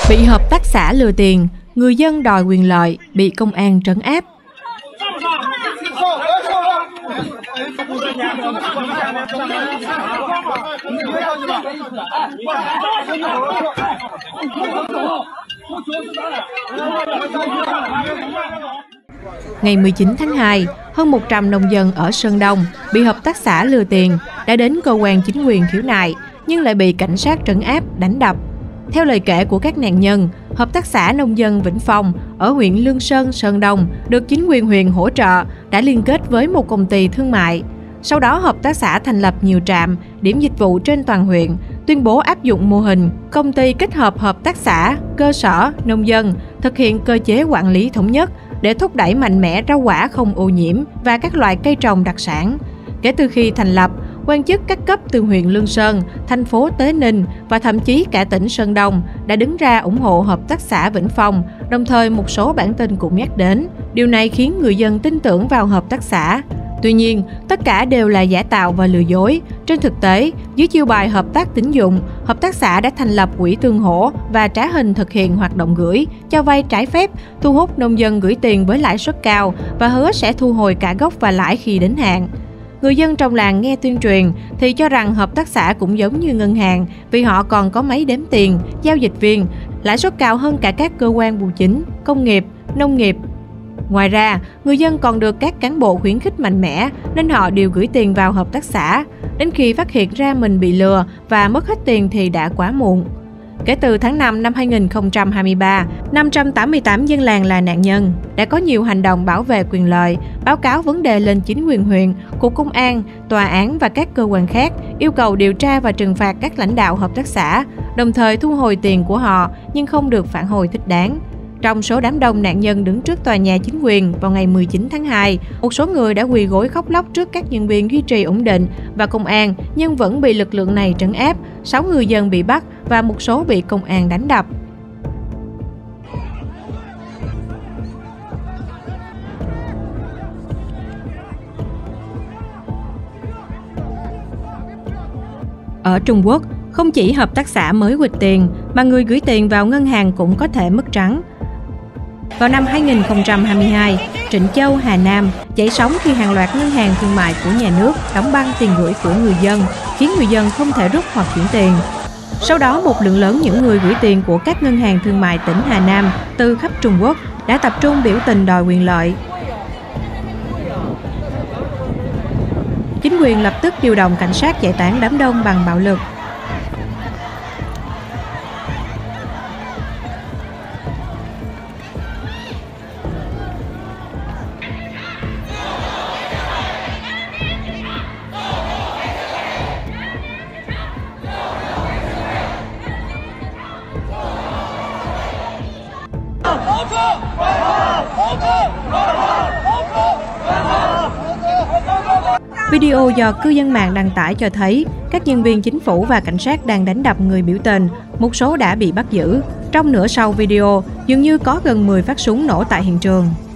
Bị hợp tác xã lừa tiền, người dân đòi quyền lợi, bị công an trấn áp. Ngày 19 tháng 2, hơn 100 nông dân ở Sơn Đông bị hợp tác xã lừa tiền đã đến cơ quan chính quyền khiếu nại nhưng lại bị cảnh sát trấn áp, đánh đập. Theo lời kể của các nạn nhân, hợp tác xã nông dân Vĩnh Phong ở huyện Lương Sơn, Sơn Đông được chính quyền huyện hỗ trợ đã liên kết với một công ty thương mại. Sau đó, hợp tác xã thành lập nhiều trạm, điểm dịch vụ trên toàn huyện, tuyên bố áp dụng mô hình công ty kết hợp hợp tác xã, cơ sở, nông dân, thực hiện cơ chế quản lý thống nhất để thúc đẩy mạnh mẽ rau quả không ô nhiễm và các loại cây trồng đặc sản. Kể từ khi thành lập, quan chức các cấp từ huyện Lương Sơn, thành phố Tế Ninh và thậm chí cả tỉnh Sơn Đông đã đứng ra ủng hộ hợp tác xã Vĩnh Phong, đồng thời một số bản tin cũng nhắc đến. Điều này khiến người dân tin tưởng vào hợp tác xã. Tuy nhiên, tất cả đều là giả tạo và lừa dối. Trên thực tế, dưới chiêu bài hợp tác tín dụng, hợp tác xã đã thành lập quỹ tương hỗ và trá hình thực hiện hoạt động gửi, cho vay trái phép, thu hút nông dân gửi tiền với lãi suất cao và hứa sẽ thu hồi cả gốc và lãi khi đến hạn. Người dân trong làng nghe tuyên truyền thì cho rằng hợp tác xã cũng giống như ngân hàng vì họ còn có máy đếm tiền, giao dịch viên, lãi suất cao hơn cả các cơ quan bưu chính, công nghiệp, nông nghiệp. Ngoài ra, người dân còn được các cán bộ khuyến khích mạnh mẽ nên họ đều gửi tiền vào hợp tác xã. Đến khi phát hiện ra mình bị lừa và mất hết tiền thì đã quá muộn. Kể từ tháng 5 năm 2023, 588 dân làng là nạn nhân, đã có nhiều hành động bảo vệ quyền lợi, báo cáo vấn đề lên chính quyền huyện, cục công an, tòa án và các cơ quan khác, yêu cầu điều tra và trừng phạt các lãnh đạo hợp tác xã, đồng thời thu hồi tiền của họ nhưng không được phản hồi thích đáng. Trong số đám đông nạn nhân đứng trước tòa nhà chính quyền vào ngày 19 tháng 2, một số người đã quỳ gối khóc lóc trước các nhân viên duy trì ổn định và công an nhưng vẫn bị lực lượng này trấn áp, 6 người dân bị bắt và một số bị công an đánh đập. Ở Trung Quốc, không chỉ hợp tác xã mới quỵt tiền mà người gửi tiền vào ngân hàng cũng có thể mất trắng. Vào năm 2022, Trịnh Châu, Hà Nam dậy sóng khi hàng loạt ngân hàng thương mại của nhà nước đóng băng tiền gửi của người dân, khiến người dân không thể rút hoặc chuyển tiền. Sau đó, một lượng lớn những người gửi tiền của các ngân hàng thương mại tỉnh Hà Nam từ khắp Trung Quốc đã tập trung biểu tình đòi quyền lợi. Chính quyền lập tức điều động cảnh sát giải tán đám đông bằng bạo lực. Video do cư dân mạng đăng tải cho thấy các nhân viên chính phủ và cảnh sát đang đánh đập người biểu tình, một số đã bị bắt giữ. Trong nửa sau video, dường như có gần 10 phát súng nổ tại hiện trường.